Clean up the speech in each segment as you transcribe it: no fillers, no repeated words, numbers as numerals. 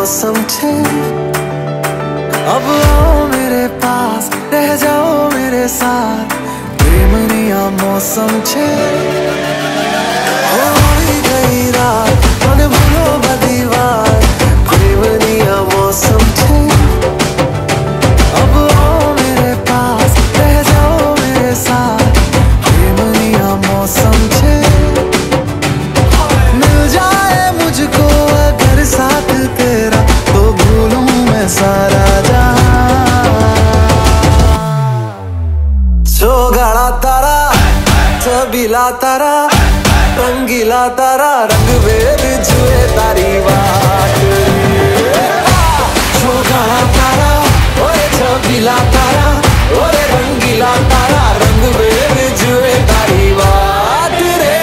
मौसम छे। अब आओ मेरे पास, रह जाओ मेरे साथ, प्रेमनिया मौसम छे। होई गई रात, मन भूलो बधी बात, प्रेमनिया मौसम छे। अब आओ मेरे पास, रह जाओ मेरे साथ, प्रेमनिया मौसम छे। मिल जाए मुझको अगर साथ तेरा, तो भूलूं मैं सारा गाड़ा तारा, छबीला तारा, रंगीला तारा, रंग वेद जुए तारी बात। गाड़ा तारा, ओरे छबीला तारा, ओरे रंगीला तारा, रंग वेद जुए तारी बात रे।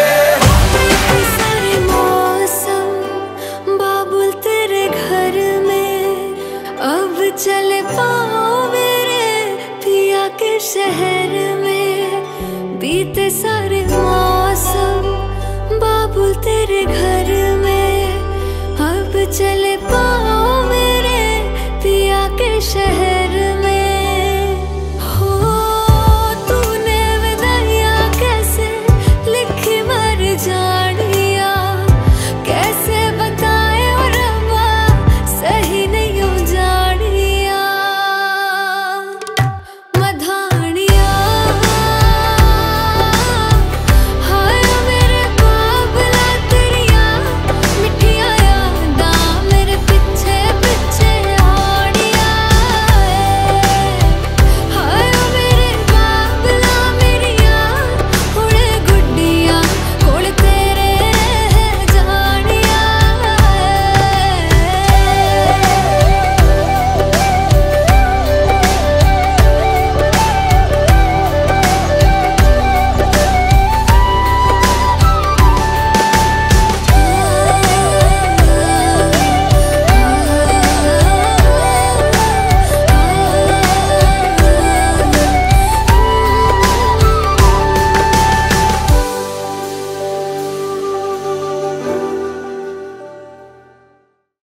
सारे मौसम बाबुल तेरे घर में, अब चले पाओ मेरे पिया के शहर में। बीते सारे मौसम बाबुल तेरे घर में, अब चले